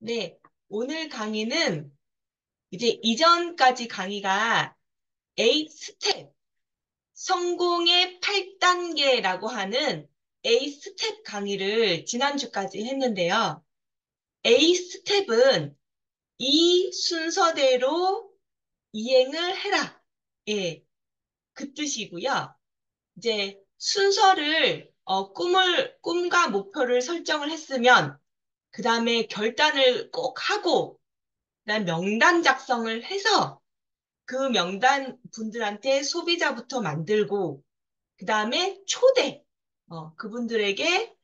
네, 오늘 강의는 이제 이전까지 강의가 8 스텝, 성공의 8단계라고 하는 A 스텝 강의를 지난주까지 했는데요. A 스텝은 이 순서대로 이행을 해라. 예, 그 뜻이고요. 이제 순서를, 꿈과 목표를 설정을 했으면, 그 다음에 결단을 꼭 하고, 그다음 명단 작성을 해서 그 명단 분들한테 소비자부터 만들고, 그 다음에 초대, 그분들에게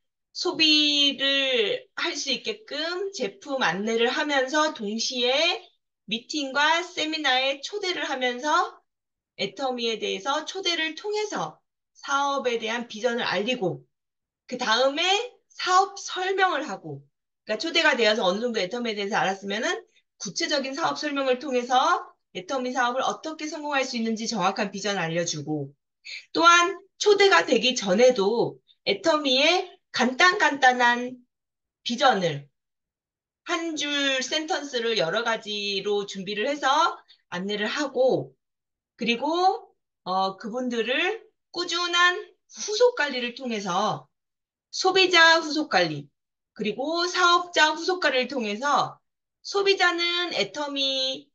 소비를 할 수 있게끔 제품 안내를 하면서 동시에 미팅과 세미나에 초대를 하면서 애터미에 대해서 초대를 통해서 사업에 대한 비전을 알리고, 그 다음에 사업 설명을 하고, 그러니까 초대가 되어서 어느 정도 애터미에 대해서 알았으면은 구체적인 사업 설명을 통해서 애터미 사업을 어떻게 성공할 수 있는지 정확한 비전을 알려주고, 또한 초대가 되기 전에도 애터미의 간단간단한 비전을 한 줄 센턴스를 여러 가지로 준비를 해서 안내를 하고, 그리고 그분들을 꾸준한 후속 관리를 통해서 소비자 후속 관리, 그리고 사업자 후속 관리를 통해서 소비자는 애터미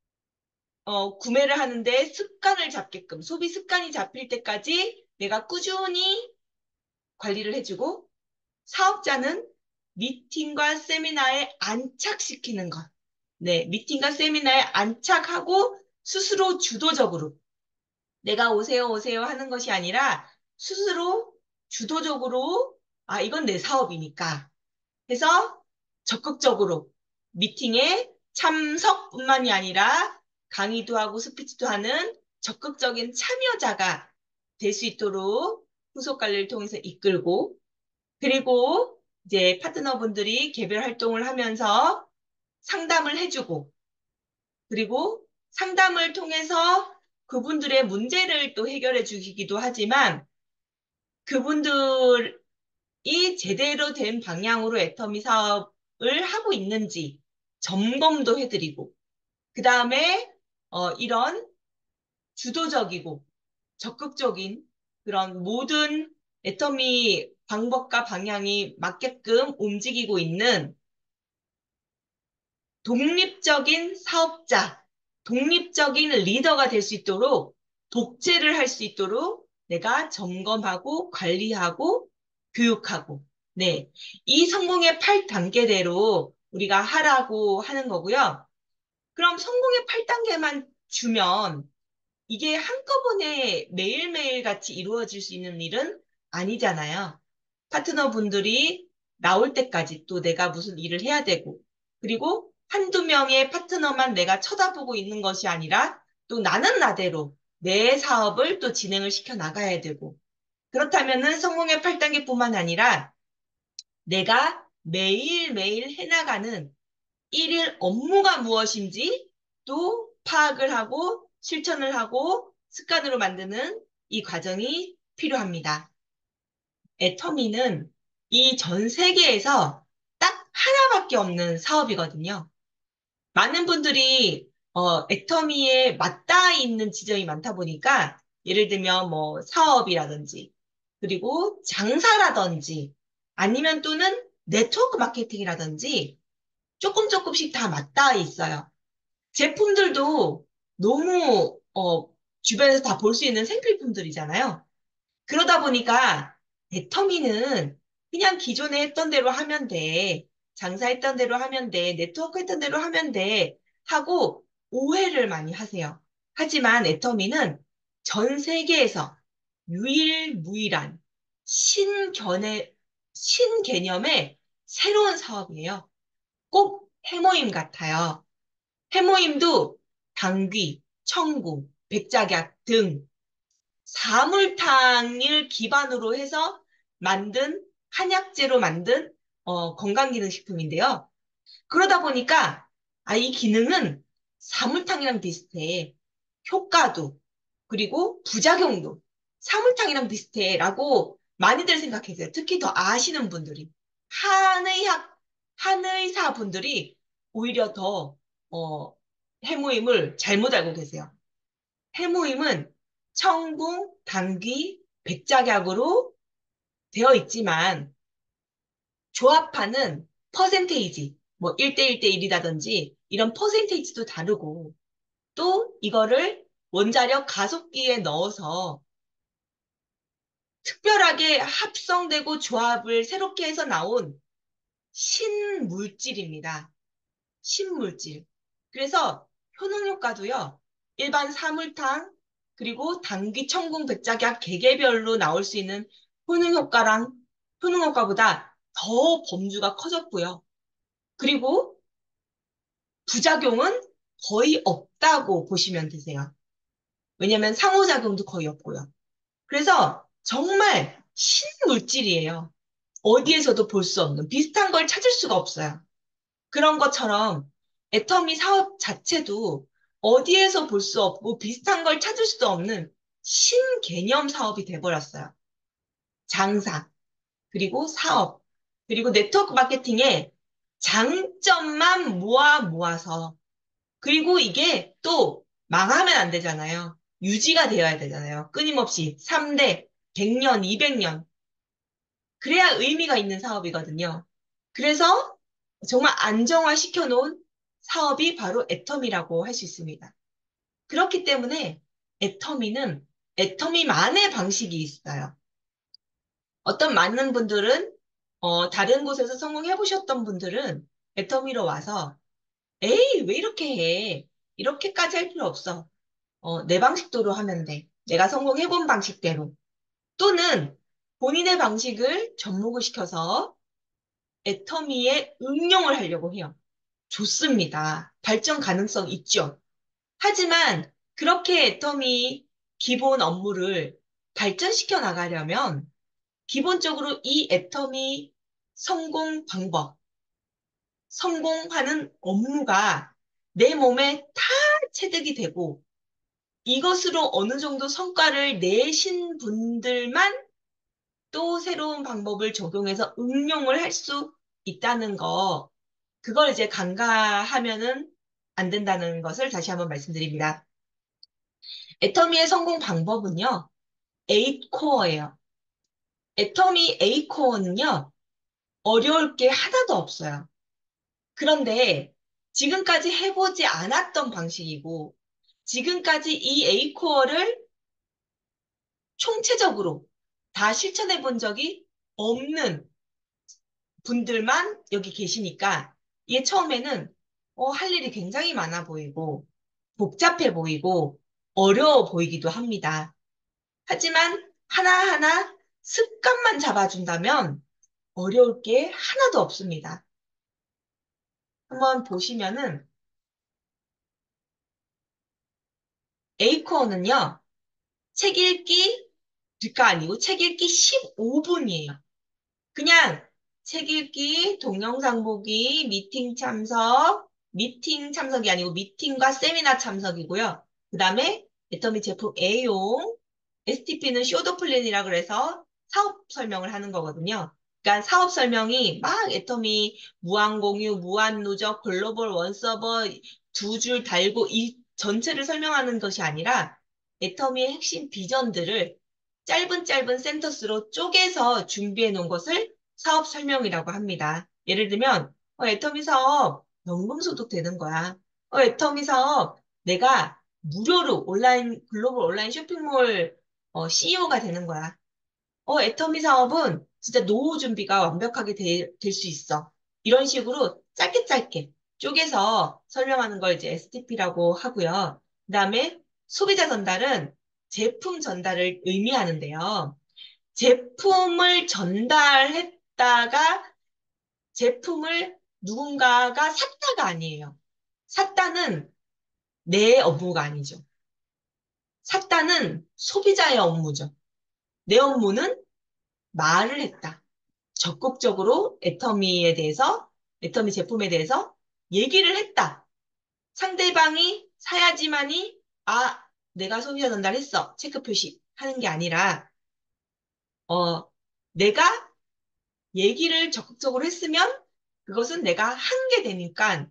구매를 하는데 습관을 잡게끔, 소비 습관이 잡힐 때까지 내가 꾸준히 관리를 해주고, 사업자는 미팅과 세미나에 안착시키는 것. 네, 미팅과 세미나에 안착하고 스스로 주도적으로 내가 오세요, 오세요 하는 것이 아니라 스스로 주도적으로, 아, 이건 내 사업이니까 해서 적극적으로 미팅에 참석뿐만이 아니라 강의도 하고 스피치도 하는 적극적인 참여자가 될 수 있도록 후속 관리를 통해서 이끌고, 그리고 이제 파트너분들이 개별 활동을 하면서 상담을 해주고, 그리고 상담을 통해서 그분들의 문제를 또 해결해 주시기도 하지만, 그분들이 제대로 된 방향으로 애터미 사업을 하고 있는지 점검도 해드리고, 그 다음에 이런 주도적이고 적극적인 그런 모든 애터미 방법과 방향이 맞게끔 움직이고 있는 독립적인 사업자, 독립적인 리더가 될 수 있도록, 독재를 할 수 있도록 내가 점검하고 관리하고 교육하고, 네. 이 성공의 8단계대로 우리가 하라고 하는 거고요. 그럼 성공의 8단계만 주면 이게 한꺼번에 매일매일 같이 이루어질 수 있는 일은 아니잖아요. 파트너분들이 나올 때까지 또 내가 무슨 일을 해야 되고, 그리고 한두 명의 파트너만 내가 쳐다보고 있는 것이 아니라 또 나는 나대로 내 사업을 또 진행을 시켜 나가야 되고, 그렇다면은 성공의 8단계뿐만 아니라 내가 매일매일 해나가는 일일 업무가 무엇인지 또 파악을 하고 실천을 하고 습관으로 만드는 이 과정이 필요합니다. 애터미는 이 전 세계에서 딱 하나밖에 없는 사업이거든요. 많은 분들이 애터미에 맞닿아 있는 지점이 많다 보니까 예를 들면 뭐 사업이라든지 그리고 장사라든지 아니면 또는 네트워크 마케팅이라든지 조금 조금씩 다 맞닿아 있어요. 제품들도 너무 주변에서 다 볼 수 있는 생필품들이잖아요. 그러다 보니까 애터미는 그냥 기존에 했던 대로 하면 돼. 장사했던 대로 하면 돼. 네트워크 했던 대로 하면 돼. 하고 오해를 많이 하세요. 하지만 애터미는 전 세계에서 유일무이한 신견의, 신개념의 새로운 사업이에요. 꼭 해모임 같아요. 해모임도 당귀, 청구, 백작약 등 사물탕을 기반으로 해서 만든 한약재로 만든 건강기능식품인데요. 그러다 보니까 이 기능은 사물탕이랑 비슷해. 효과도 그리고 부작용도 사물탕이랑 비슷해라고 많이들 생각해요. 특히 더 아시는 분들이 한의학 한의사분들이 오히려 더, 해무임을 잘못 알고 계세요. 해무임은 청궁, 당귀, 백작약으로 되어 있지만 조합하는 퍼센테이지, 뭐 1대 1대 1이라든지 이런 퍼센테이지도 다르고 또 이거를 원자력 가속기에 넣어서 특별하게 합성되고 조합을 새롭게 해서 나온 신물질입니다. 신물질. 그래서 효능 효과도요, 일반 사물탕, 그리고 당귀, 청궁, 백작약 개개별로 나올 수 있는 효능 효과보다 더 범주가 커졌고요. 그리고 부작용은 거의 없다고 보시면 되세요. 왜냐면 상호작용도 거의 없고요. 그래서 정말 신물질이에요. 어디에서도 볼 수 없는 비슷한 걸 찾을 수가 없어요. 그런 것처럼 애터미 사업 자체도 어디에서 볼 수 없고 비슷한 걸 찾을 수도 없는 신개념 사업이 돼버렸어요. 장사, 그리고 사업, 그리고 네트워크 마케팅에 장점만 모아서 그리고 이게 또 망하면 안 되잖아요. 유지가 되어야 되잖아요. 끊임없이 3대, 100년, 200년. 그래야 의미가 있는 사업이거든요. 그래서 정말 안정화 시켜놓은 사업이 바로 애터미라고 할 수 있습니다. 그렇기 때문에 애터미는 애터미만의 방식이 있어요. 어떤 많은 분들은 다른 곳에서 성공해보셨던 분들은 애터미로 와서 에이, 왜 이렇게 해? 이렇게까지 할 필요 없어. 내 방식대로 하면 돼. 내가 성공해본 방식대로. 또는 본인의 방식을 접목을 시켜서 애터미에 응용을 하려고 해요. 좋습니다. 발전 가능성 있죠. 하지만 그렇게 애터미 기본 업무를 발전시켜 나가려면 기본적으로 이 애터미 성공 방법, 성공하는 업무가 내 몸에 다 체득이 되고 이것으로 어느 정도 성과를 내신 분들만 또 새로운 방법을 적용해서 응용을 할 수 있다는 거, 그걸 이제 간과하면은 안 된다는 것을 다시 한번 말씀드립니다. 애터미의 성공 방법은요, 8코어예요. 애터미 8코어는요, 어려울 게 하나도 없어요. 그런데 지금까지 해보지 않았던 방식이고, 지금까지 이 8코어를 총체적으로 다 실천해 본 적이 없는 분들만 여기 계시니까, 이게 처음에는, 할 일이 굉장히 많아 보이고, 복잡해 보이고, 어려워 보이기도 합니다. 하지만 하나하나 습관만 잡아준다면 어려울 게 하나도 없습니다. 한번 보시면은 A코어는요, 책 읽기가 아니고 책 읽기 15분이에요. 그냥 책 읽기, 동영상 보기, 미팅 참석이 아니고 미팅과 세미나 참석이고요. 그 다음에 애터미 제품 A용, STP는 쇼도 플랜이라 그래서 사업 설명을 하는 거거든요. 그러니까 사업 설명이 막 애터미 무한 공유, 무한 누적, 글로벌 원 서버 2줄 달고 이 전체를 설명하는 것이 아니라 애터미의 핵심 비전들을 짧은 짧은 센터스로 쪼개서 준비해 놓은 것을 사업 설명이라고 합니다. 예를 들면, 애터미 사업 연금소득 되는 거야. 애터미 사업 내가 무료로 글로벌 온라인 쇼핑몰 CEO가 되는 거야. 애터미 사업은 진짜 노후 준비가 완벽하게 될 수 있어. 이런 식으로 짧게 짧게 쪼개서 설명하는 걸 이제 STP라고 하고요. 그다음에 소비자 전달은 제품 전달을 의미하는데요. 제품을 전달했다가 제품을 누군가가 샀다가 아니에요. 샀다는 내 업무가 아니죠. 샀다는 소비자의 업무죠. 내 업무는 말을 했다. 적극적으로 애터미 제품에 대해서 얘기를 했다. 상대방이 사야지만이, 내가 소비자 전달했어. 체크 표시 하는 게 아니라, 어, 내가 얘기를 적극적으로 했으면 그것은 내가 한 게 되니까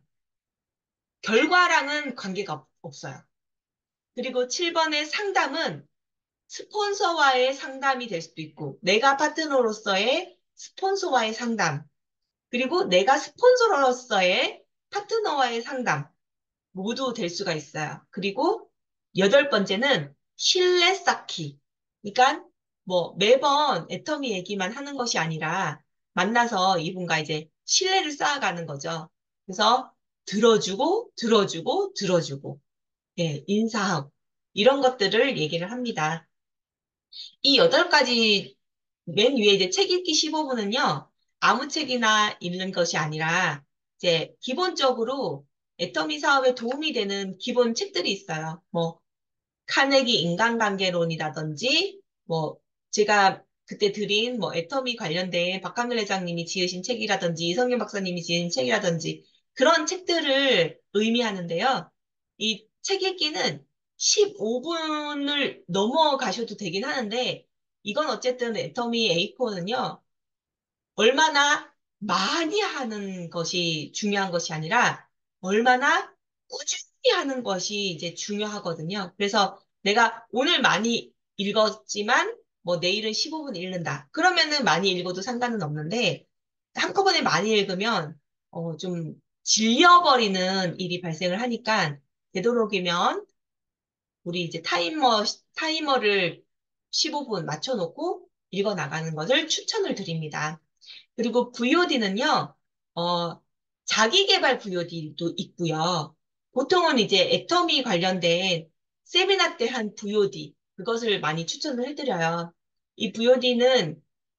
결과랑은 관계가 없어요. 그리고 7번의 상담은 스폰서와의 상담이 될 수도 있고, 내가 파트너로서의 스폰서와의 상담, 그리고 내가 스폰서로서의 파트너와의 상담, 모두 될 수가 있어요. 그리고 8번째는 신뢰 쌓기. 그러니까 뭐 매번 애터미 얘기만 하는 것이 아니라 만나서 이분과 이제 신뢰를 쌓아가는 거죠. 그래서 들어주고, 들어주고, 들어주고, 예, 인사하고, 이런 것들을 얘기를 합니다. 이 8가지 맨 위에 이제 책 읽기 15분은요, 아무 책이나 읽는 것이 아니라, 이제 기본적으로 애터미 사업에 도움이 되는 기본 책들이 있어요. 뭐, 카네기 인간관계론이라든지, 뭐, 제가 그때 드린 뭐 애터미 관련된 박한글 회장님이 지으신 책이라든지, 이성균 박사님이 지은 책이라든지, 그런 책들을 의미하는데요. 이 책 읽기는 15분을 넘어가셔도 되긴 하는데, 이건 어쨌든 애터미 A4는요, 얼마나 많이 하는 것이 중요한 것이 아니라 얼마나 꾸준히 하는 것이 이제 중요하거든요. 그래서 내가 오늘 많이 읽었지만 뭐 내일은 15분 읽는다. 그러면은 많이 읽어도 상관은 없는데 한꺼번에 많이 읽으면 좀 질려버리는 일이 발생을 하니까 되도록이면 우리 이제 타이머를 15분 맞춰놓고 읽어 나가는 것을 추천을 드립니다. 그리고 VOD는요, 자기계발 VOD도 있고요. 보통은 이제 애터미 관련된 세미나 때 한 VOD, 그것을 많이 추천을 해드려요. 이 VOD는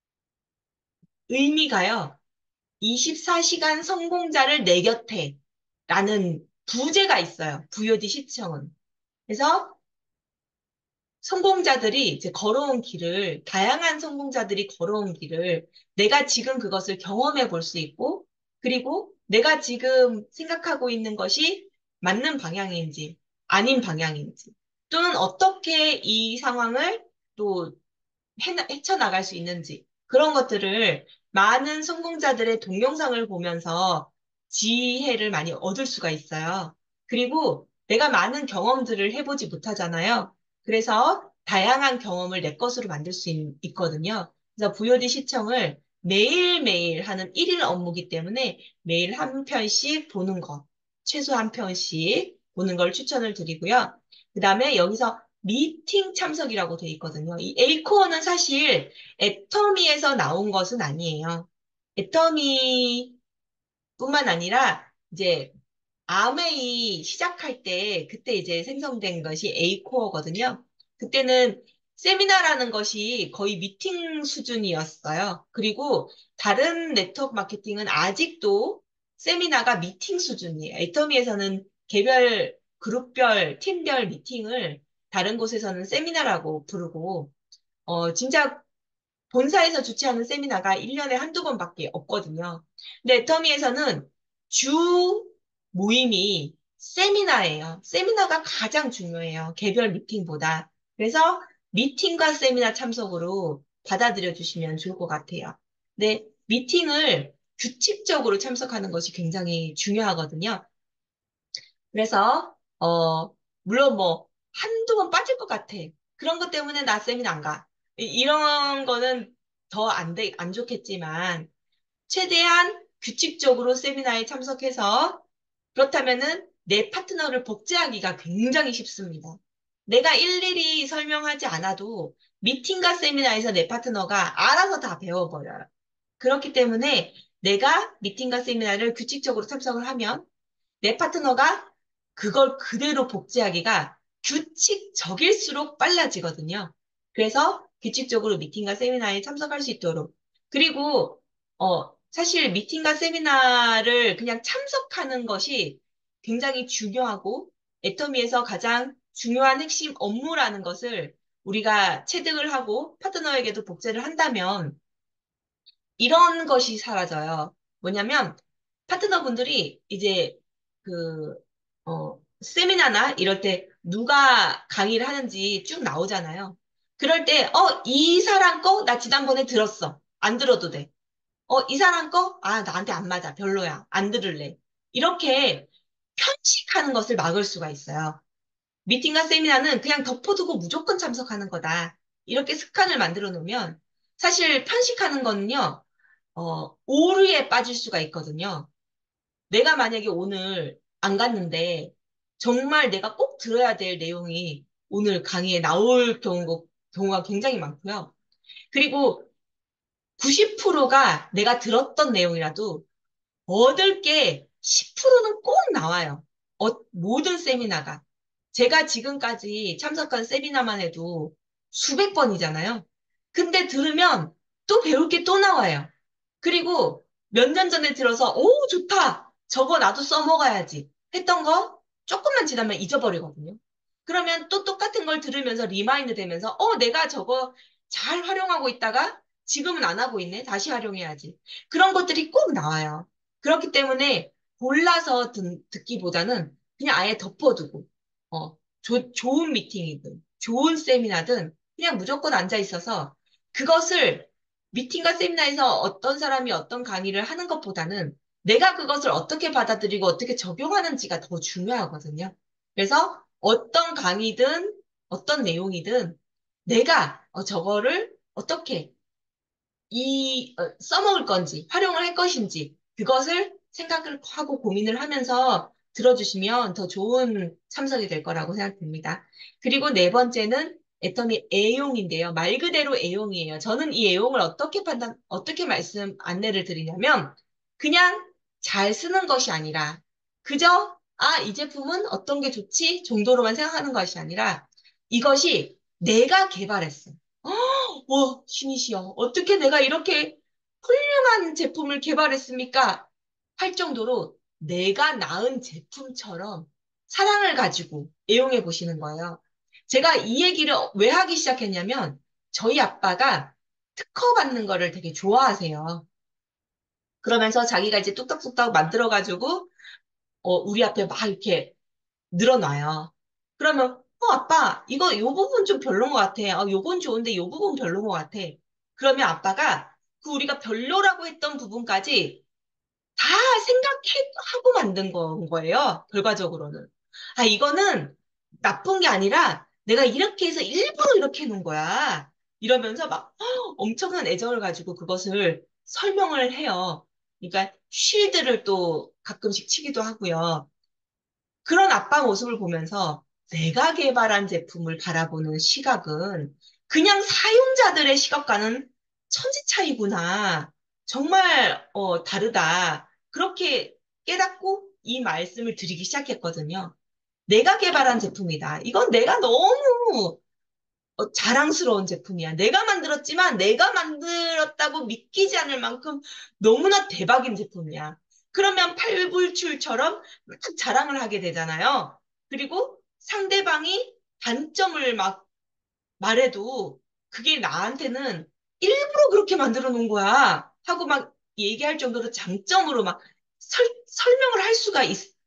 의미가요, 24시간 성공자를 내 곁에 라는 부제가 있어요. VOD 시청은. 그래서 성공자들이 이제 걸어온 길을, 다양한 성공자들이 걸어온 길을 내가 지금 그것을 경험해 볼 수 있고, 그리고 내가 지금 생각하고 있는 것이 맞는 방향인지, 아닌 방향인지, 또는 어떻게 이 상황을 또 헤쳐나갈 수 있는지, 그런 것들을 많은 성공자들의 동영상을 보면서 지혜를 많이 얻을 수가 있어요. 그리고 내가 많은 경험들을 해보지 못하잖아요. 그래서 다양한 경험을 내 것으로 만들 수 있거든요. 그래서 VOD 시청을 매일매일 하는 일일 업무기 때문에 매일 한 편씩 보는 것, 최소 한 편씩 보는 걸 추천을 드리고요. 그 다음에 여기서 미팅 참석이라고 돼 있거든요. 이 에이코어는 사실 애터미에서 나온 것은 아니에요. 애터미뿐만 아니라 이제 아메이 시작할 때 그때 이제 생성된 것이 에이코어거든요. 그때는 세미나라는 것이 거의 미팅 수준이었어요. 그리고 다른 네트워크 마케팅은 아직도 세미나가 미팅 수준이에요. 애터미에서는 개별, 그룹별, 팀별 미팅을 다른 곳에서는 세미나라고 부르고, 진짜 본사에서 주최하는 세미나가 1년에 한두 번밖에 없거든요. 근데 애터미에서는 주 모임이 세미나예요. 세미나가 가장 중요해요. 개별 미팅보다. 그래서 미팅과 세미나 참석으로 받아들여 주시면 좋을 것 같아요. 근데 미팅을 규칙적으로 참석하는 것이 굉장히 중요하거든요. 그래서, 물론 뭐, 한두 번 빠질 것 같아. 그런 것 때문에 나 세미나 안 가. 이런 거는 더 안 좋겠지만, 최대한 규칙적으로 세미나에 참석해서, 그렇다면은 내 파트너를 복제하기가 굉장히 쉽습니다. 내가 일일이 설명하지 않아도 미팅과 세미나에서 내 파트너가 알아서 다 배워버려요. 그렇기 때문에 내가 미팅과 세미나를 규칙적으로 참석을 하면 내 파트너가 그걸 그대로 복제하기가 규칙적일수록 빨라지거든요. 그래서 규칙적으로 미팅과 세미나에 참석할 수 있도록. 그리고, 사실 미팅과 세미나를 그냥 참석하는 것이 굉장히 중요하고, 애터미에서 가장 중요한 핵심 업무라는 것을 우리가 체득을 하고 파트너에게도 복제를 한다면 이런 것이 사라져요. 뭐냐면 파트너분들이 이제 그, 세미나나 이럴 때 누가 강의를 하는지 쭉 나오잖아요. 그럴 때, 이 사람 거 나 지난번에 들었어. 안 들어도 돼. 이 사람 거? 아, 나한테 안 맞아. 별로야. 안 들을래. 이렇게 편식하는 것을 막을 수가 있어요. 미팅과 세미나는 그냥 덮어두고 무조건 참석하는 거다. 이렇게 습관을 만들어 놓으면 사실 편식하는 거는요, 오류에 빠질 수가 있거든요. 내가 만약에 오늘 안 갔는데 정말 내가 꼭 들어야 될 내용이 오늘 강의에 나올 경우가 굉장히 많고요. 그리고 90%가 내가 들었던 내용이라도 얻을 게 10%는 꼭 나와요. 모든 세미나가. 제가 지금까지 참석한 세미나만 해도 수백 번이잖아요. 근데 들으면 또 배울 게 또 나와요. 그리고 몇 년 전에 들어서, 오, 좋다. 저거 나도 써먹어야지. 했던 거 조금만 지나면 잊어버리거든요. 그러면 또 똑같은 걸 들으면서 리마인드 되면서, 내가 저거 잘 활용하고 있다가 지금은 안 하고 있네. 다시 활용해야지. 그런 것들이 꼭 나와요. 그렇기 때문에 골라서 듣기보다는 그냥 아예 덮어두고, 좋은 미팅이든, 좋은 세미나든 그냥 무조건 앉아 있어서 그것을 미팅과 세미나에서 어떤 사람이 어떤 강의를 하는 것보다는 내가 그것을 어떻게 받아들이고 어떻게 적용하는지가 더 중요하거든요. 그래서 어떤 강의든 어떤 내용이든 내가 저거를 어떻게 써먹을 건지, 활용을 할 것인지, 그것을 생각을 하고 고민을 하면서 들어주시면 더 좋은 참석이 될 거라고 생각됩니다. 그리고 네 번째는 애터미 애용인데요. 말 그대로 애용이에요. 저는 이 애용을 어떻게 안내를 드리냐면, 그냥 잘 쓰는 것이 아니라, 그저, 이 제품은 어떤 게 좋지? 정도로만 생각하는 것이 아니라, 이것이 내가 개발했어. 와, 신이시여. 어떻게 내가 이렇게 훌륭한 제품을 개발했습니까? 할 정도로 내가 낳은 제품처럼 사랑을 가지고 애용해 보시는 거예요. 제가 이 얘기를 왜 하기 시작했냐면, 저희 아빠가 특허 받는 거를 되게 좋아하세요. 그러면서 자기가 이제 뚝딱뚝딱 만들어가지고, 우리 앞에 막 이렇게 늘어놔요. 그러면, 아빠, 요 부분 좀 별론 것 같아. 요건 좋은데 요 부분 별론 것 같아. 그러면 아빠가 그 우리가 별로라고 했던 부분까지 다 생각하고 만든 거예요. 결과적으로는. 이거는 나쁜 게 아니라 내가 이렇게 해서 일부러 이렇게 해놓은 거야. 이러면서 막 엄청난 애정을 가지고 그것을 설명을 해요. 그러니까 쉴드를 또 가끔씩 치기도 하고요. 그런 아빠 모습을 보면서 내가 개발한 제품을 바라보는 시각은 그냥 사용자들의 시각과는 천지 차이구나. 정말 다르다. 그렇게 깨닫고 이 말씀을 드리기 시작했거든요. 내가 개발한 제품이다. 이건 내가 너무 자랑스러운 제품이야. 내가 만들었지만 내가 만들었다고 믿기지 않을 만큼 너무나 대박인 제품이야. 그러면 팔불출처럼 막 자랑을 하게 되잖아요. 그리고 상대방이 단점을 막 말해도 그게 나한테는 일부러 그렇게 만들어 놓은 거야. 하고 막 얘기할 정도로 장점으로 막 설명을 할 수가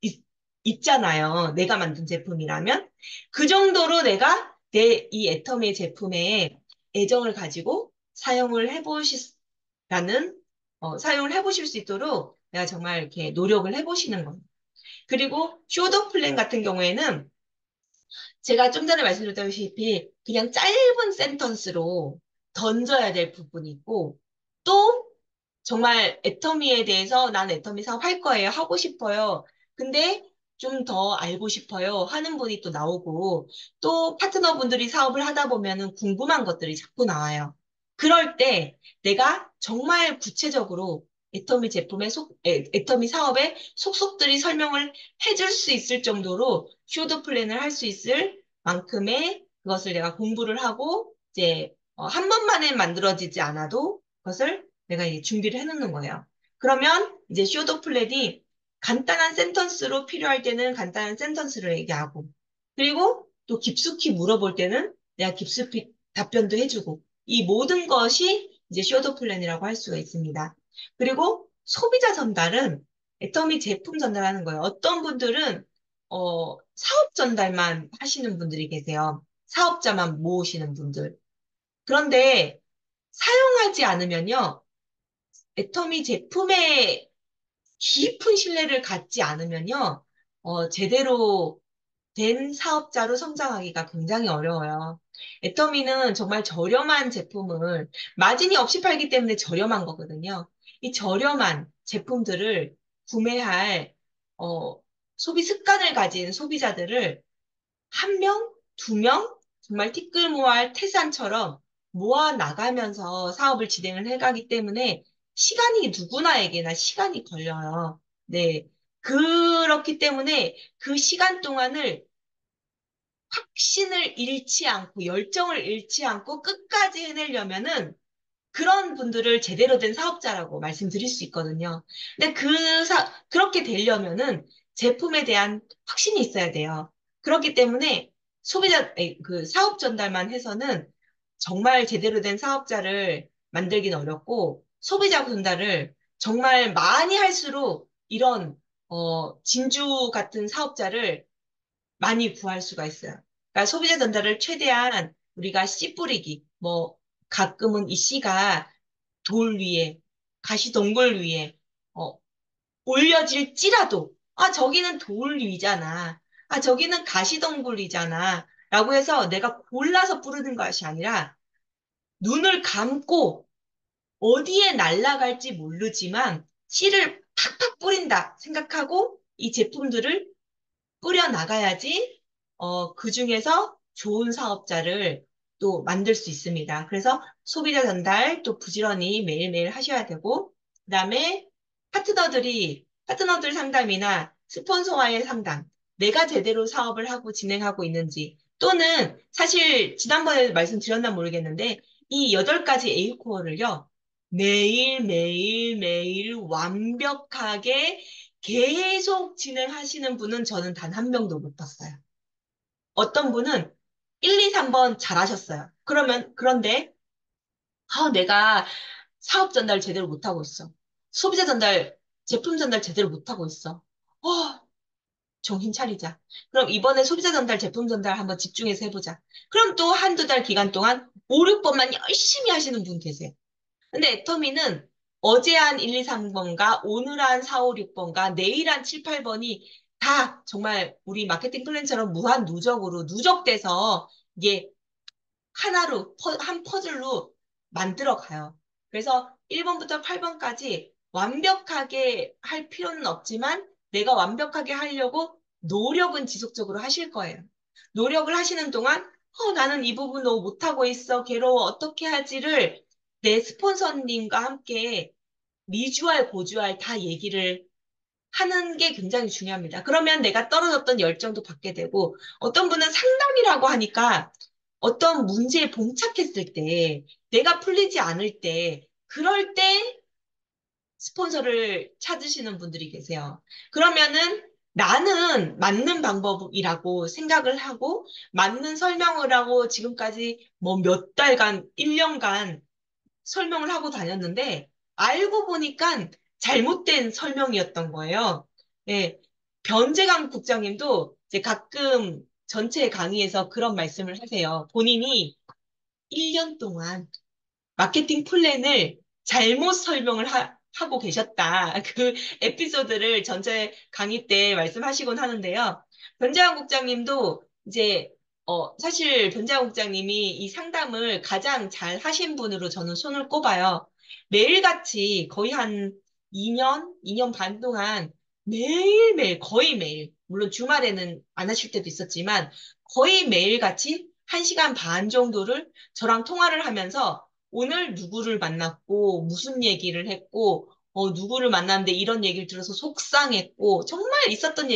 있잖아요. 내가 만든 제품이라면. 그 정도로 내가 이 애터미 제품에 애정을 가지고 사용을 해보실 수 있도록 내가 정말 이렇게 노력을 해보시는 거예요. 그리고 쇼도 플랜 같은 경우에는 제가 좀 전에 말씀드렸다시피 그냥 짧은 센턴스로 던져야 될 부분이 있고 또 정말 애터미에 대해서 난 애터미 사업 할 거예요. 하고 싶어요. 근데 좀 더 알고 싶어요. 하는 분이 또 나오고 또 파트너분들이 사업을 하다 보면은 궁금한 것들이 자꾸 나와요. 그럴 때 내가 정말 구체적으로 애터미 사업의 속속들이 설명을 해줄 수 있을 정도로 쇼도 플랜을 할 수 있을 만큼의 그것을 내가 공부를 하고 이제 한 번만에 만들어지지 않아도 그것을 내가 이제 준비를 해놓는 거예요. 그러면 이제 쇼도 플랜이 간단한 센턴스로 필요할 때는 간단한 센턴스로 얘기하고 그리고 또 깊숙이 물어볼 때는 내가 깊숙이 답변도 해주고 이 모든 것이 이제 쇼도 플랜이라고 할 수가 있습니다. 그리고 소비자 전달은 애터미 제품 전달하는 거예요. 어떤 분들은 사업 전달만 하시는 분들이 계세요. 사업자만 모으시는 분들. 그런데 사용하지 않으면요. 애터미 제품에 깊은 신뢰를 갖지 않으면요, 제대로 된 사업자로 성장하기가 굉장히 어려워요. 애터미는 정말 저렴한 제품을 마진이 없이 팔기 때문에 저렴한 거거든요. 이 저렴한 제품들을 구매할 어, 소비 습관을 가진 소비자들을 한 명, 두 명, 정말 티끌모아 태산처럼 모아 나가면서 사업을 진행을 해가기 때문에 시간이 누구나에게나 시간이 걸려요. 네. 그렇기 때문에 그 시간 동안을 확신을 잃지 않고 열정을 잃지 않고 끝까지 해내려면은 그런 분들을 제대로 된 사업자라고 말씀드릴 수 있거든요. 근데 그렇게 되려면은 제품에 대한 확신이 있어야 돼요. 그렇기 때문에 그 사업 전달만 해서는 정말 제대로 된 사업자를 만들긴 어렵고 소비자 전달을 정말 많이 할수록 이런, 진주 같은 사업자를 많이 구할 수가 있어요. 그러니까 소비자 전달을 최대한 우리가 씨 뿌리기, 뭐, 가끔은 이 씨가 돌 위에, 가시동굴 위에, 어, 올려질지라도, 아, 저기는 돌 위잖아. 아, 저기는 가시동굴이잖아. 라고 해서 내가 골라서 뿌리는 것이 아니라, 눈을 감고 어디에 날아갈지 모르지만, 씨를 팍팍 뿌린다 생각하고 이 제품들을 뿌려 나가야지, 그 중에서 좋은 사업자를 또 만들 수 있습니다. 그래서 소비자 전달 또 부지런히 매일매일 하셔야 되고, 그다음에 파트너들 상담이나 스폰서와의 상담, 내가 제대로 사업을 하고 진행하고 있는지, 또는 사실 지난번에 말씀드렸나 모르겠는데, 이 8가지 A코어를요, 매일 완벽하게 계속 진행하시는 분은 저는 단 한 명도 못 봤어요. 어떤 분은 1, 2, 3번 잘하셨어요. 그런데, 내가 사업 전달 제대로 못하고 있어. 소비자 전달, 제품 전달 제대로 못하고 있어. 어, 정신 차리자. 그럼 이번에 소비자 전달, 제품 전달 한번 집중해서 해보자. 그럼 또 한두 달 기간 동안 5, 6번만 열심히 하시는 분 계세요. 근데 애터미는 어제 한 1, 2, 3번가, 오늘 한 4, 5, 6번가, 내일 한 7, 8번이 다 정말 우리 마케팅 플랜처럼 무한 누적돼서 이게 하나로, 한 퍼즐로 만들어 가요. 그래서 1번부터 8번까지 완벽하게 할 필요는 없지만 내가 완벽하게 하려고 노력은 지속적으로 하실 거예요. 노력을 하시는 동안, 나는 이 부분 너무 못하고 있어. 괴로워. 어떻게 하지를 내 스폰서님과 함께 미주알, 고주알 다 얘기를 하는 게 굉장히 중요합니다. 그러면 내가 떨어졌던 열정도 받게 되고, 어떤 분은 상담이라고 하니까 어떤 문제에 봉착했을 때, 내가 풀리지 않을 때, 그럴 때 스폰서를 찾으시는 분들이 계세요. 그러면은 나는 맞는 방법이라고 생각을 하고, 맞는 설명을 하고 지금까지 뭐 몇 달간, 1년간 설명을 하고 다녔는데, 알고 보니까 잘못된 설명이었던 거예요. 예. 변재강 국장님도 이제 가끔 전체 강의에서 그런 말씀을 하세요. 본인이 1년 동안 마케팅 플랜을 잘못 설명을 하고 계셨다. 그 에피소드를 전체 강의 때 말씀하시곤 하는데요. 변재환 국장님도 이제 사실 변재환 국장님이 이 상담을 가장 잘 하신 분으로 저는 손을 꼽아요. 매일같이 거의 한 2년 반 동안 매일매일, 거의 매일, 물론 주말에는 안 하실 때도 있었지만 거의 매일같이 1시간 반 정도를 저랑 통화를 하면서 오늘 누구를 만났고, 무슨 얘기를 했고, 누구를 만났는데 이런 얘기를 들어서 속상했고, 정말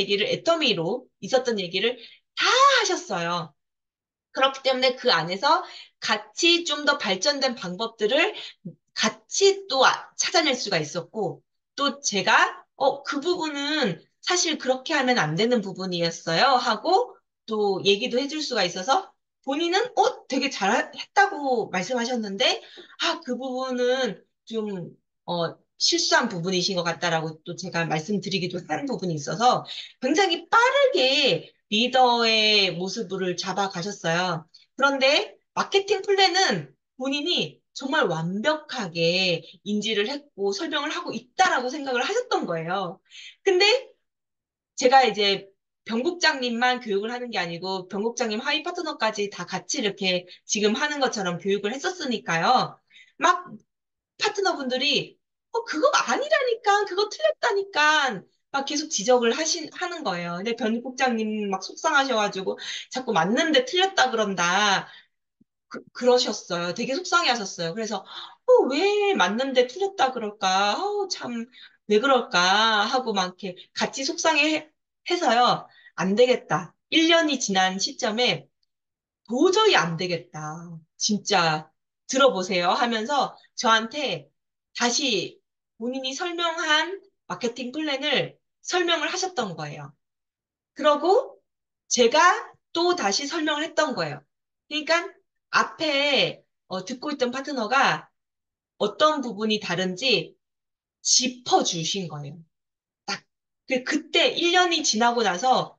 있었던 얘기를 다 하셨어요. 그렇기 때문에 그 안에서 같이 좀 더 발전된 방법들을 같이 또 찾아낼 수가 있었고, 또 제가, 그 부분은 사실 그렇게 하면 안 되는 부분이었어요. 하고 또 얘기도 해줄 수가 있어서 본인은, 되게 잘했다고 말씀하셨는데, 그 부분은 좀, 실수한 부분이신 것 같다라고 또 제가 말씀드리기도 하는 부분이 있어서 굉장히 빠르게 리더의 모습을 잡아가셨어요. 그런데 마케팅 플랜은 본인이 정말 완벽하게 인지를 했고 설명을 하고 있다라고 생각을 하셨던 거예요. 근데 제가 이제 병국장님만 교육을 하는 게 아니고 병국장님 하위 파트너까지 다 같이 이렇게 지금 하는 것처럼 교육을 했었으니까요. 막 파트너분들이 그거 아니라니까 그거 틀렸다니까 막 계속 지적을 하는 거예요. 근데 변국장님 막 속상하셔가지고 자꾸 맞는데 틀렸다 그런다. 그러셨어요. 되게 속상해 하셨어요. 그래서, 왜 맞는데 틀렸다 그럴까? 참, 왜 그럴까? 하고 막 이렇게 같이 속상해 해서요. 안 되겠다. 1년이 지난 시점에 도저히 안 되겠다. 진짜 들어보세요 하면서 저한테 다시 본인이 설명한 마케팅 플랜을 설명을 하셨던 거예요. 그러고 제가 또 다시 설명을 했던 거예요. 그러니까 앞에 듣고 있던 파트너가 어떤 부분이 다른지 짚어주신 거예요. 딱. 그때 1년이 지나고 나서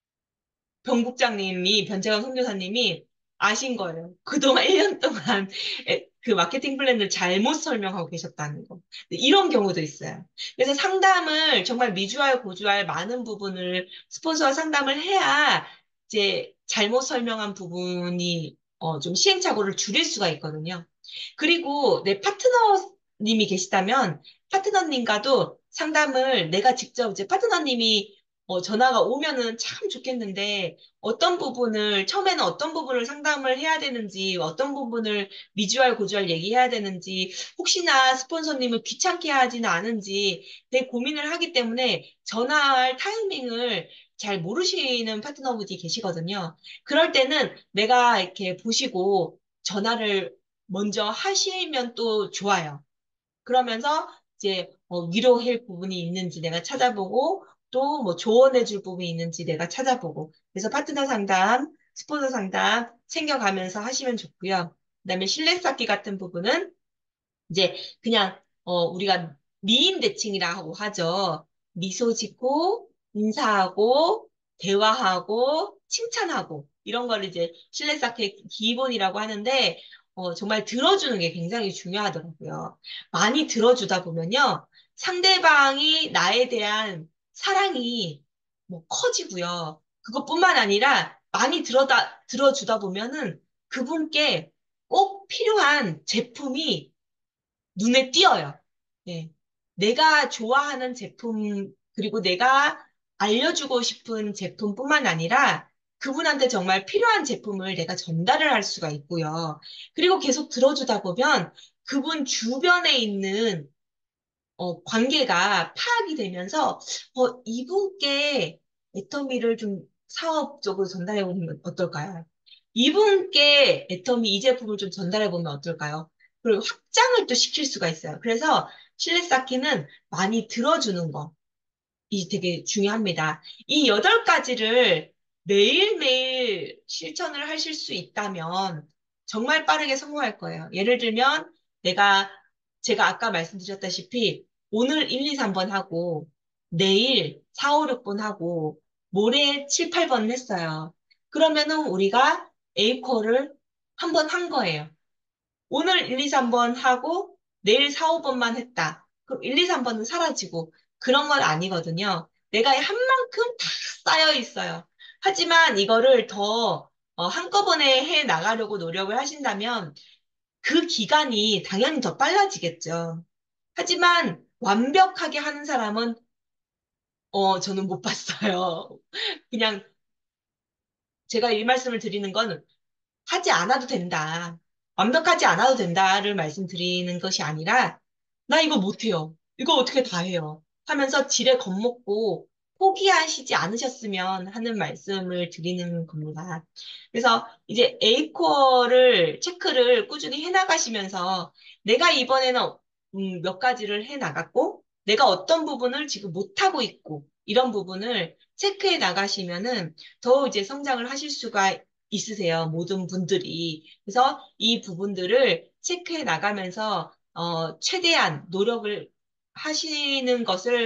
변재광 선교사님이 아신 거예요. 그동안 1년 동안 그 마케팅 플랜을 잘못 설명하고 계셨다는 거. 이런 경우도 있어요. 그래서 상담을 정말 미주알, 고주알 많은 부분을 스폰서와 상담을 해야 이제 잘못 설명한 부분이 좀 시행착오를 줄일 수가 있거든요. 그리고 내 파트너님이 계시다면 파트너님과도 상담을 내가 직접 이제 파트너님이 전화가 오면은 참 좋겠는데 어떤 부분을 처음에는 어떤 부분을 상담을 해야 되는지 어떤 부분을 미주알 고주알 얘기해야 되는지 혹시나 스폰서님을 귀찮게 하지는 않은지 되게 고민을 하기 때문에 전화할 타이밍을 잘 모르시는 파트너분이 계시거든요. 그럴 때는 내가 이렇게 보시고 전화를 먼저 하시면 또 좋아요. 그러면서 이제 위로할 부분이 있는지 내가 찾아보고 또 뭐 조언해줄 부분이 있는지 내가 찾아보고 그래서 파트너 상담, 스폰서 상담 챙겨가면서 하시면 좋고요. 그다음에 실내 쌓기 같은 부분은 이제 그냥 우리가 미인 대칭이라고 하죠. 미소 짓고 인사하고 대화하고 칭찬하고 이런 걸 이제 실내 쌓기의 기본이라고 하는데 정말 들어주는 게 굉장히 중요하더라고요. 많이 들어주다 보면요. 상대방이 나에 대한 사랑이 뭐 커지고요. 그것뿐만 아니라 많이 들어주다 보면은 그분께 꼭 필요한 제품이 눈에 띄어요. 네. 내가 좋아하는 제품, 그리고 내가 알려주고 싶은 제품뿐만 아니라 그분한테 정말 필요한 제품을 내가 전달을 할 수가 있고요. 그리고 계속 들어주다 보면 그분 주변에 있는 관계가 파악이 되면서 이분께 애터미를 좀 사업적으로 전달해 보면 어떨까요? 이분께 애터미 이 제품을 좀 전달해 보면 어떨까요? 그리고 확장을 또 시킬 수가 있어요. 그래서 실내 쌓기는 많이 들어주는 거. 이 되게 중요합니다. 이 8가지를 매일매일 실천을 하실 수 있다면 정말 빠르게 성공할 거예요. 예를 들면 제가 아까 말씀드렸다시피 오늘 1, 2, 3번 하고 내일 4, 5, 6번 하고 모레 7, 8번 했어요. 그러면은 우리가 A코를 한 번 한 거예요. 오늘 1, 2, 3번 하고 내일 4, 5번만 했다. 그럼 1, 2, 3번은 사라지고 그런 건 아니거든요. 내가 한 만큼 다 쌓여 있어요. 하지만 이거를 더 한꺼번에 해 나가려고 노력을 하신다면 그 기간이 당연히 더 빨라지겠죠. 하지만 완벽하게 하는 사람은 저는 못 봤어요. 그냥 제가 이 말씀을 드리는 건 하지 않아도 된다. 완벽하지 않아도 된다를 말씀드리는 것이 아니라, 나 이거 못해요. 이거 어떻게 다 해요. 하면서 지레 겁먹고 포기하시지 않으셨으면 하는 말씀을 드리는 겁니다. 그래서 이제 A코어를, 체크를 꾸준히 해나가시면서 내가 이번에는 몇 가지를 해나갔고, 내가 어떤 부분을 지금 못하고 있고, 이런 부분을 체크해 나가시면은 더 이제 성장을 하실 수가 있으세요. 모든 분들이. 그래서 이 부분들을 체크해 나가면서 최대한 노력을 하시는 것을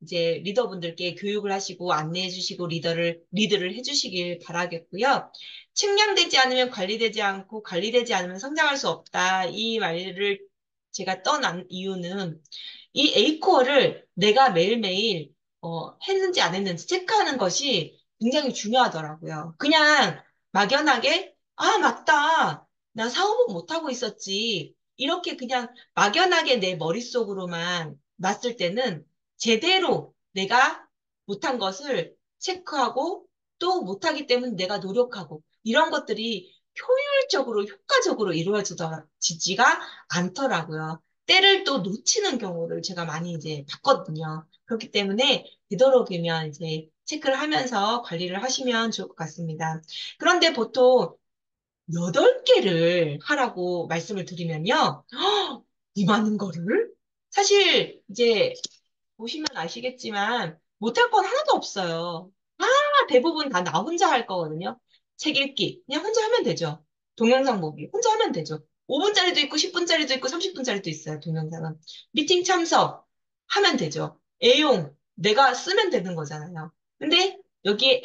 이제 리더분들께 교육을 하시고 안내해 주시고 리드를 해 주시길 바라겠고요. 측량되지 않으면 관리되지 않고 관리되지 않으면 성장할 수 없다. 이 말을 제가 떠난 이유는 이 A코어를 내가 매일매일 했는지 안 했는지 체크하는 것이 굉장히 중요하더라고요. 그냥 막연하게 아, 맞다. 나 사업은 못하고 있었지. 이렇게 그냥 막연하게 내 머릿속으로만 놨을 때는 제대로 내가 못한 것을 체크하고 또 못하기 때문에 내가 노력하고 이런 것들이 효율적으로, 효과적으로 이루어지지가 않더라고요. 때를 또 놓치는 경우를 제가 많이 이제 봤거든요. 그렇기 때문에 되도록이면 이제 체크를 하면서 관리를 하시면 좋을 것 같습니다. 그런데 보통 8개를 하라고 말씀을 드리면요. 이 많은 거를? 사실 이제 보시면 아시겠지만 못할 건 하나도 없어요. 다 대부분 다 나 혼자 할 거거든요. 책 읽기 그냥 혼자 하면 되죠. 동영상 보기 혼자 하면 되죠. 5분짜리도 있고 10분짜리도 있고 30분짜리도 있어요. 동영상은. 미팅 참석 하면 되죠. 애용 내가 쓰면 되는 거잖아요. 근데 여기에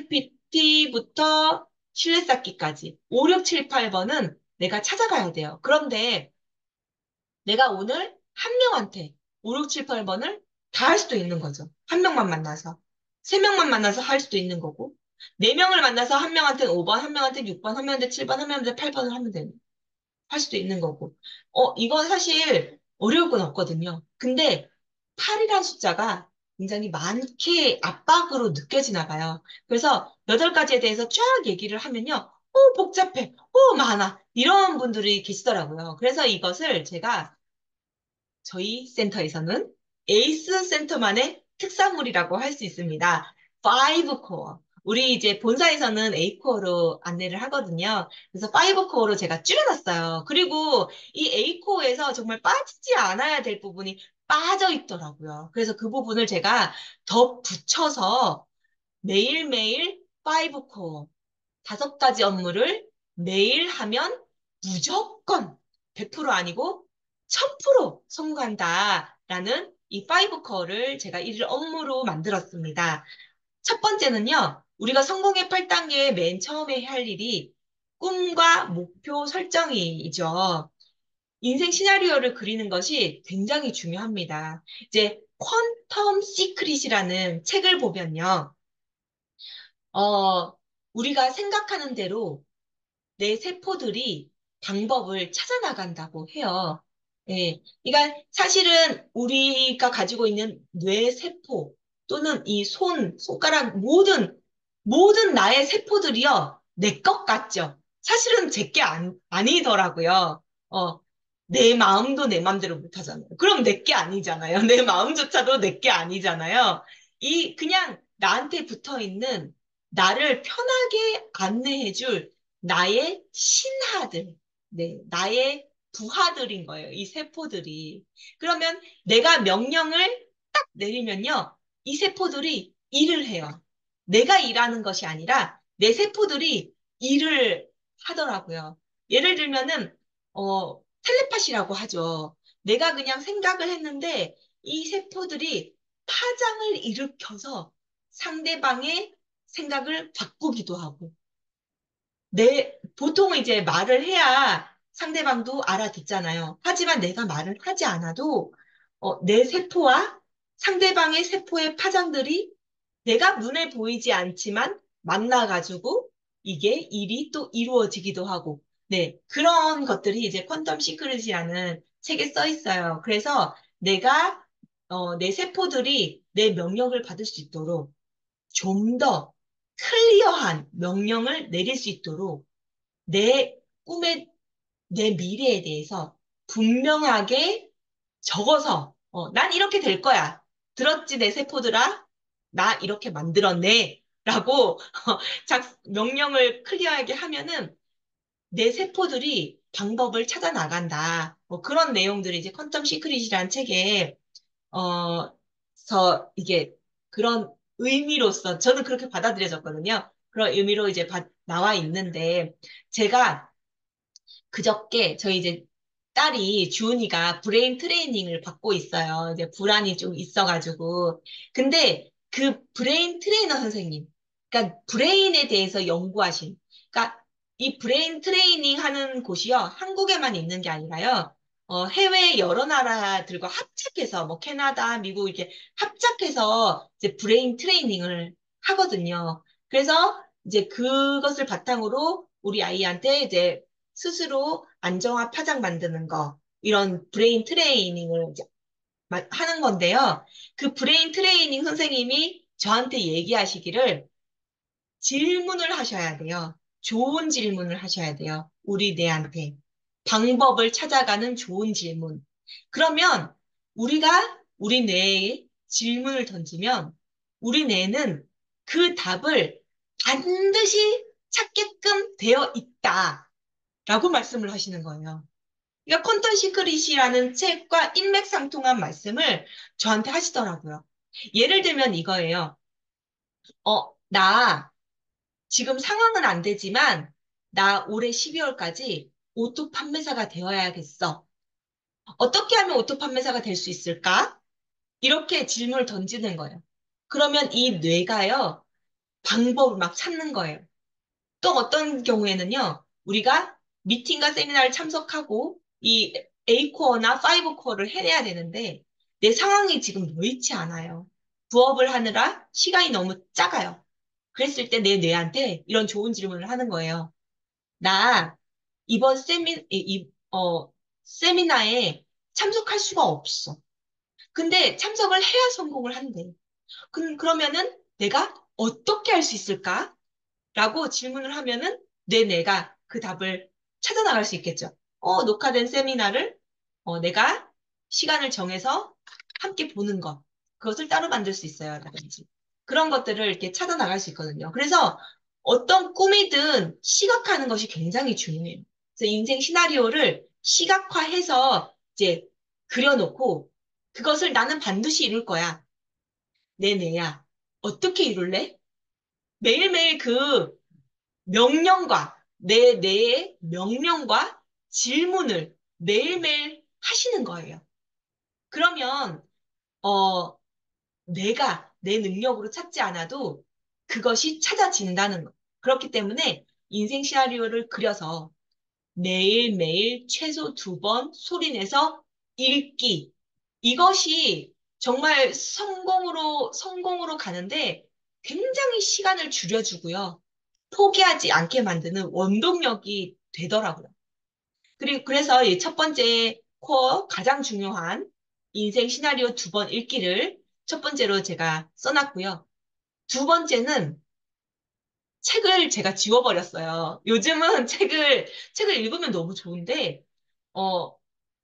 SPT부터 실내 쌓기까지 5, 6, 7, 8번은 내가 찾아가야 돼요. 그런데 내가 오늘 한 명한테 5, 6, 7, 8번을 다 할 수도 있는 거죠. 한 명만 만나서. 세 명만 만나서 할 수도 있는 거고. 네 명을 만나서 한 명한테는 5번, 한 명한테는 6번, 한 명한테 7번, 한 명한테 8번을 하면 되는, 할 수도 있는 거고. 이건 사실 어려울 건 없거든요. 근데 8이란 숫자가 굉장히 많게 압박으로 느껴지나 봐요. 그래서 8가지에 대해서 쫙 얘기를 하면요. 복잡해. 많아. 이런 분들이 계시더라고요. 그래서 이것을 제가 저희 센터에서는 에이스 센터만의 특산물이라고 할 수 있습니다. 5코어. 우리 이제 본사에서는 A코어로 안내를 하거든요. 그래서 5코어로 제가 줄여놨어요. 그리고 이 A코어에서 정말 빠지지 않아야 될 부분이 빠져 있더라고요. 그래서 그 부분을 제가 더 붙여서 매일매일 5코어 5가지 업무를 매일 하면 무조건 100% 아니고 1000% 성공한다라는 이 5코어를 제가 일일 업무로 만들었습니다. 첫 번째는요, 우리가 성공의 8단계의 맨 처음에 할 일이 꿈과 목표 설정이죠. 인생 시나리오를 그리는 것이 굉장히 중요합니다. 이제 퀀텀 시크릿이라는 책을 보면요, 어, 우리가 생각하는 대로 내 세포들이 방법을 찾아 나간다고 해요. 예. 그러니까 사실은 우리가 가지고 있는 뇌 세포 또는 이 손가락 모든 나의 세포들이요. 내 것 같죠? 사실은 제게 아니더라고요. 내 마음도 내 마음대로 못 하잖아요. 그럼 내 게 아니잖아요. 내 마음조차도 내 게 아니잖아요. 그냥 나한테 붙어 있는 나를 편하게 안내해줄 나의 신하들, 네, 나의 부하들인 거예요. 이 세포들이. 그러면 내가 명령을 딱 내리면요. 이 세포들이 일을 해요. 내가 일하는 것이 아니라 내 세포들이 일을 하더라고요. 예를 들면은, 텔레파시라고 하죠. 내가 그냥 생각을 했는데 이 세포들이 파장을 일으켜서 상대방의 생각을 바꾸기도 하고, 보통은 이제 말을 해야 상대방도 알아듣잖아요. 하지만 내가 말을 하지 않아도, 내 세포와 상대방의 세포의 파장들이 내가 눈에 보이지 않지만 만나가지고 이게 일이 또 이루어지기도 하고, 네, 그런 것들이 이제 퀀텀 시크릿이라는 책에 써 있어요. 그래서 내 세포들이 내 명령을 받을 수 있도록 좀 더 클리어한 명령을 내릴 수 있도록 내 꿈의, 내 미래에 대해서 분명하게 적어서, 난 이렇게 될 거야. 들었지, 내 세포들아? 나 이렇게 만들었네. 라고 명령을 클리어하게 하면은 내 세포들이 방법을 찾아 나간다. 뭐 그런 내용들이 이제 퀀텀 시크릿이라는 책에 이게 그런 의미로서 저는 그렇게 받아들여졌거든요. 그런 의미로 이제 나와 있는데 제가 그저께 저희 이제 딸이 주은이가 브레인 트레이닝을 받고 있어요. 이제 불안이 좀 있어가지고. 근데 그 브레인 트레이너 선생님, 그러니까 브레인에 대해서 연구하신, 그러니까 이 브레인 트레이닝 하는 곳이요, 한국에만 있는 게 아니라요, 해외 여러 나라들과 합작해서, 뭐 캐나다, 미국 이렇게 합작해서 이제 브레인 트레이닝을 하거든요. 그래서 이제 그것을 바탕으로 우리 아이한테 이제 스스로 안정화 파장 만드는 거, 이런 브레인 트레이닝을 이제 하는 건데요. 그 브레인 트레이닝 선생님이 저한테 얘기하시기를 질문을 하셔야 돼요. 좋은 질문을 하셔야 돼요. 우리 뇌한테. 방법을 찾아가는 좋은 질문. 그러면 우리 뇌에 질문을 던지면 우리 뇌는 그 답을 반드시 찾게끔 되어 있다. 라고 말씀을 하시는 거예요. 그러니까 콘턴 시크릿이라는 책과 일맥상통한 말씀을 저한테 하시더라고요. 예를 들면 이거예요. 나 지금 상황은 안 되지만 나 올해 12월까지 오토 판매사가 되어야겠어. 어떻게 하면 오토 판매사가 될 수 있을까? 이렇게 질문을 던지는 거예요. 그러면 이 뇌가요, 방법을 막 찾는 거예요. 또 어떤 경우에는요, 우리가 미팅과 세미나를 참석하고 이 A코어나 5코어를 해내야 되는데 내 상황이 지금 여의치 않아요. 부업을 하느라 시간이 너무 작아요. 그랬을 때 내 뇌한테 이런 좋은 질문을 하는 거예요. 나 이번 세미나에 참석할 수가 없어. 근데 참석을 해야 성공을 한대. 그러면은 내가 어떻게 할 수 있을까? 라고 질문을 하면은 뇌가 그 답을 찾아나갈 수 있겠죠. 녹화된 세미나를 내가 시간을 정해서 함께 보는 것. 그것을 따로 만들 수 있어요. 라든지. 그런 것들을 이렇게 찾아나갈 수 있거든요. 그래서 어떤 꿈이든 시각화하는 것이 굉장히 중요해요. 그래서 인생 시나리오를 시각화해서 이제 그려놓고 그것을 나는 반드시 이룰 거야. 내 뇌야. 어떻게 이룰래? 매일매일 그 명령과 내 뇌의 명령과 질문을 매일매일 하시는 거예요. 그러면 어 내가 내 능력으로 찾지 않아도 그것이 찾아진다는 거. 그렇기 때문에 인생 시나리오를 그려서 매일매일 최소 2번 소리내서 읽기. 이것이 정말 성공으로 가는데 굉장히 시간을 줄여주고요. 포기하지 않게 만드는 원동력이 되더라고요. 그래서 이 첫 번째 코어 가장 중요한 인생 시나리오 2번 읽기를 첫 번째로 제가 써놨고요. 두 번째는 책을 제가 지워버렸어요. 요즘은 책을 읽으면 너무 좋은데, 어,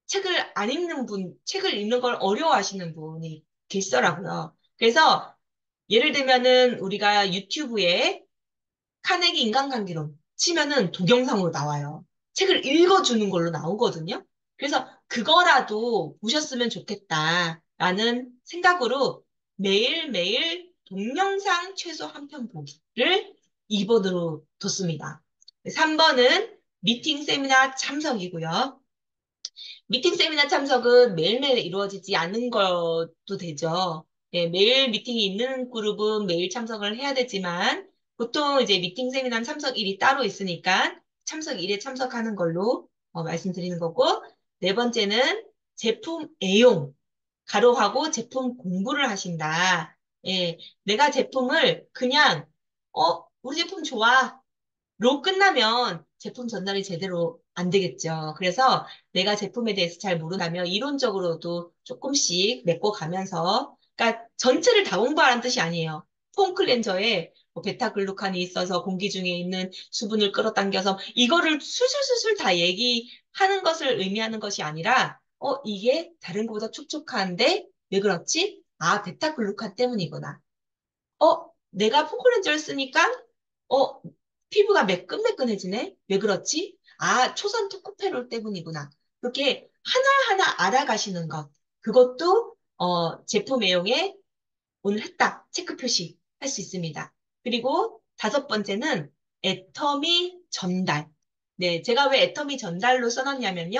책을 읽는 걸 어려워하시는 분이 계시더라고요. 그래서 예를 들면은 우리가 유튜브에 카네기 인간관계론 치면은 동영상으로 나와요. 책을 읽어주는 걸로 나오거든요. 그래서 그거라도 보셨으면 좋겠다라는 생각으로 매일매일 동영상 최소 한 편 보기를 2번으로 뒀습니다. 3번은 미팅 세미나 참석이고요. 미팅 세미나 참석은 매일매일 이루어지지 않는 것도 되죠. 예, 매일 미팅이 있는 그룹은 매일 참석을 해야 되지만 보통 이제 미팅 세미나 참석일이 따로 있으니까 참석일에 참석하는 걸로 말씀드리는 거고 네 번째는 제품 애용, 가로하고 제품 공부를 하신다. 예, 내가 제품을 그냥 우리 제품 좋아. 로 끝나면 제품 전달이 제대로 안 되겠죠. 그래서 내가 제품에 대해서 잘 모른다면 이론적으로도 조금씩 메꿔가면서, 그러니까 전체를 다 공부하라는 뜻이 아니에요. 폼 클렌저에 뭐 베타글루칸이 있어서 공기 중에 있는 수분을 끌어당겨서 이거를 술술술술 다 얘기하는 것을 의미하는 것이 아니라, 이게 다른 것보다 촉촉한데 왜 그렇지? 아, 베타글루칸 때문이구나. 내가 폼클렌저를 쓰니까, 어, 피부가 매끈매끈해지네? 왜 그렇지? 아, 초산 토코페롤 때문이구나. 그렇게 하나하나 알아가시는 것. 그것도, 제품 애용에 오늘 했다. 체크 표시 할 수 있습니다. 그리고 다섯 번째는 애터미 전달. 네, 제가 왜 애터미 전달로 써놨냐면요.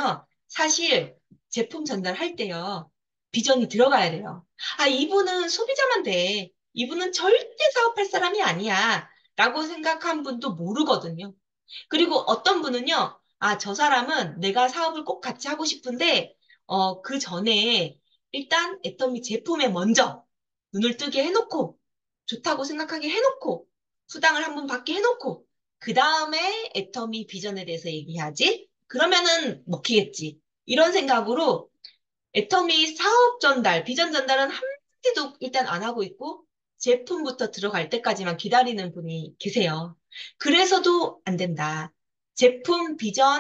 사실 제품 전달할 때요. 비전이 들어가야 돼요. 아, 이분은 소비자만 돼. 이분은 절대 사업할 사람이 아니야. 라고 생각한 분도 모르거든요. 그리고 어떤 분은요, 아, 저 사람은 내가 사업을 꼭 같이 하고 싶은데, 그 전에 일단 애터미 제품에 먼저 눈을 뜨게 해놓고, 좋다고 생각하게 해놓고, 수당을 한번 받게 해놓고, 그 다음에 애터미 비전에 대해서 얘기하지? 그러면은 먹히겠지. 이런 생각으로 애터미 사업 전달, 비전 전달은 한 마디도 일단 안 하고 있고, 제품부터 들어갈 때까지만 기다리는 분이 계세요. 그래서도 안 된다. 제품,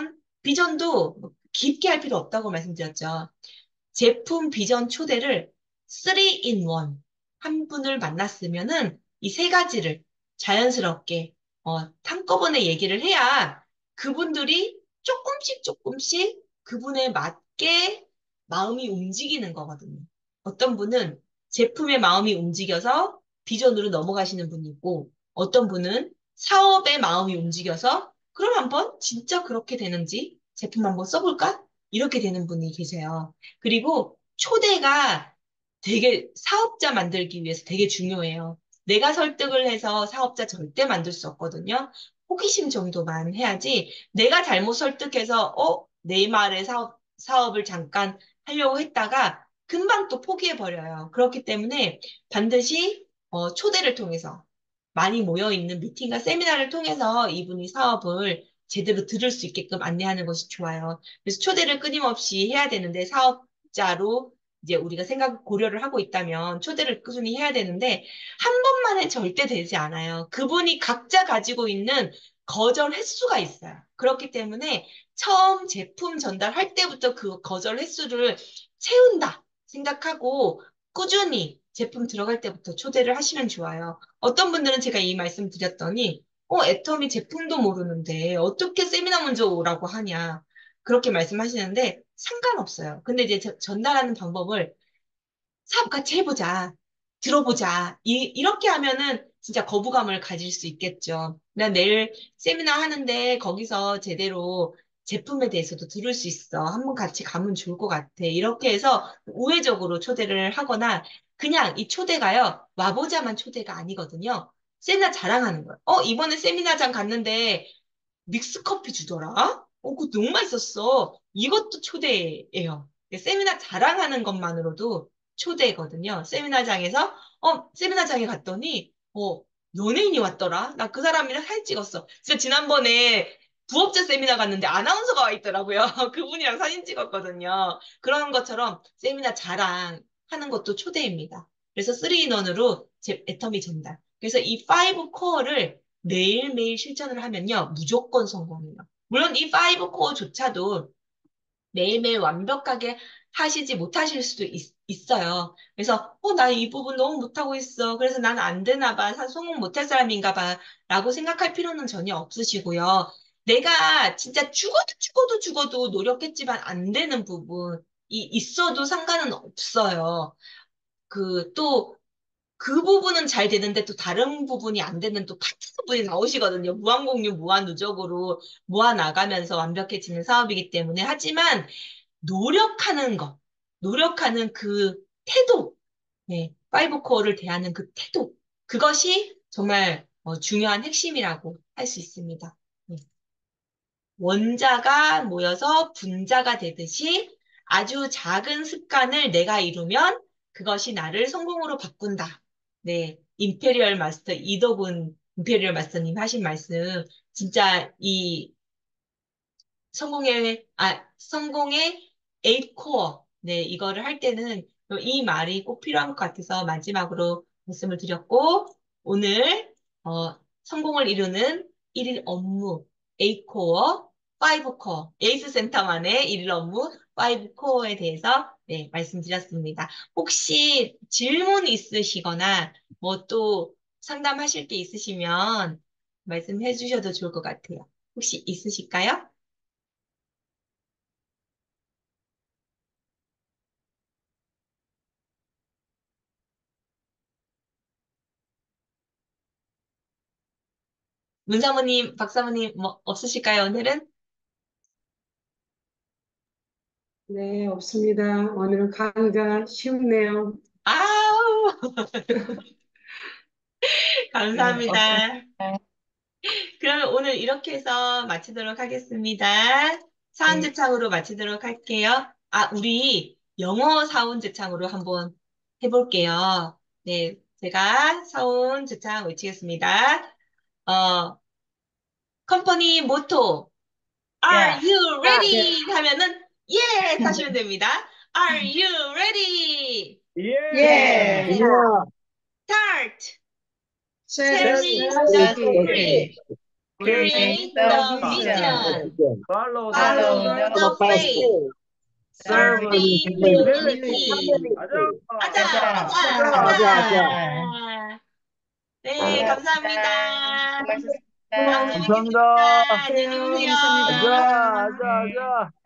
비전도 뭐 깊게 할 필요 없다고 말씀드렸죠. 제품, 비전, 초대를 3 in 1. 한 분을 만났으면은 이 세 가지를 자연스럽게, 한꺼번에 얘기를 해야 그분들이 조금씩 조금씩 그분에 맞게 마음이 움직이는 거거든요. 어떤 분은 제품의 마음이 움직여서 비전으로 넘어가시는 분이 있고, 어떤 분은 사업의 마음이 움직여서 그럼 한번 진짜 그렇게 되는지 제품 한번 써볼까? 이렇게 되는 분이 계세요. 그리고 초대가 되게 사업자 만들기 위해서 되게 중요해요. 내가 설득을 해서 사업자 절대 만들 수 없거든요. 호기심 정도만 해야지 내가 잘못 설득해서 내 말에 사업을 잠깐 하려고 했다가 금방 또 포기해버려요. 그렇기 때문에 반드시 초대를 통해서 많이 모여있는 미팅과 세미나를 통해서 이분이 사업을 제대로 들을 수 있게끔 안내하는 것이 좋아요. 그래서 초대를 끊임없이 해야 되는데 사업자로 이제 우리가 생각 고려를 하고 있다면 초대를 꾸준히 해야 되는데 한 번만에 절대 되지 않아요. 그분이 각자 가지고 있는 거절 횟수가 있어요. 그렇기 때문에 처음 제품 전달할 때부터 그 거절 횟수를 채운다 생각하고 꾸준히 제품 들어갈 때부터 초대를 하시면 좋아요. 어떤 분들은 제가 이 말씀 드렸더니 애터미 제품도 모르는데 어떻게 세미나 먼저 오라고 하냐. 그렇게 말씀하시는데 상관없어요. 근데 이제 전달하는 방법을 사업 같이 해보자. 들어보자. 이렇게 하면은 진짜 거부감을 가질 수 있겠죠. 나 내일 세미나 하는데 거기서 제대로 제품에 대해서도 들을 수 있어. 한번 같이 가면 좋을 것 같아. 이렇게 해서 우회적으로 초대를 하거나 그냥 이 초대가요. 와보자만 초대가 아니거든요. 세미나 자랑하는 거예요. 이번에 세미나장 갔는데 믹스커피 주더라? 그거 너무 맛있었어. 이것도 초대예요. 세미나 자랑하는 것만으로도 초대거든요. 세미나장에서, 세미나장에 갔더니, 연예인이 왔더라? 나 그 사람이랑 사진 찍었어. 진짜 지난번에 부업자 세미나 갔는데 아나운서가 와 있더라고요. 그분이랑 사진 찍었거든요. 그런 것처럼 세미나 자랑하는 것도 초대입니다. 그래서 3인원으로 제 애터미 전달. 그래서 이 5 코어를 매일매일 실천을 하면요, 무조건 성공해요. 물론 이 5 코어조차도 매일매일 완벽하게 하시지 못하실 수도 있어요. 그래서, 나 이 부분 너무 못하고 있어. 그래서 난 안 되나 봐. 성공 못할 사람인가 봐. 라고 생각할 필요는 전혀 없으시고요. 내가 진짜 죽어도 노력했지만 안 되는 부분이 있어도 상관은 없어요. 또, 그 부분은 잘 되는데 또 다른 부분이 안 되는 또 파트너분이 나오시거든요. 무한공유, 무한누적으로 모아나가면서 완벽해지는 사업이기 때문에. 하지만 노력하는 것, 노력하는 그 태도, 네, 파이브 코어를 대하는 그 태도, 그것이 정말 중요한 핵심이라고 할 수 있습니다. 네. 원자가 모여서 분자가 되듯이 아주 작은 습관을 내가 이루면 그것이 나를 성공으로 바꾼다. 네. 임페리얼 마스터 이덕훈 임페리얼 마스터님 하신 말씀 진짜 이 성공의 8코어. 네, 이거를 할 때는 이 말이 꼭 필요한 것 같아서 마지막으로 말씀을 드렸고, 오늘, 성공을 이루는 1일 업무 8코어, 5코어, 에이스 센터만의 1일 업무 5코어에 대해서 네, 말씀드렸습니다. 혹시 질문 있으시거나 뭐 또 상담하실 게 있으시면 말씀해 주셔도 좋을 것 같아요. 혹시 있으실까요? 문사모님, 박사모님, 뭐, 없으실까요, 오늘은? 네, 없습니다. 오늘은 강의가 쉽네요. 아우, 네, 감사합니다. 없습니다. 그러면 오늘 이렇게 해서 마치도록 하겠습니다. 네, 사원제창으로 마치도록 할게요. 아, 우리 영어 사원제창으로 한번 해볼게요. 네, 제가 사원제창 외치겠습니다. 어, 컴퍼니 모토, Are 야, you 예, ready? 하면은 yes 하시면 됩니다. Are you ready? 예, 예, 예. Start. set Set the the the stage, stage. stage, create Create the the vision, vision. Follow Follow follow the the the faith, faith. serve serve Serving in in humility. humility. humility. 가자. 아자, 가자, 아자, 가자. 가자. 아자. 네, 감사합니다. 감사합니다. 다음에 수고하셨습니다. 뵙겠습니다. 감사합니다. 안녕히 안녕하세요. 주무세요. 아자, 감사합니다. 아자, 아자.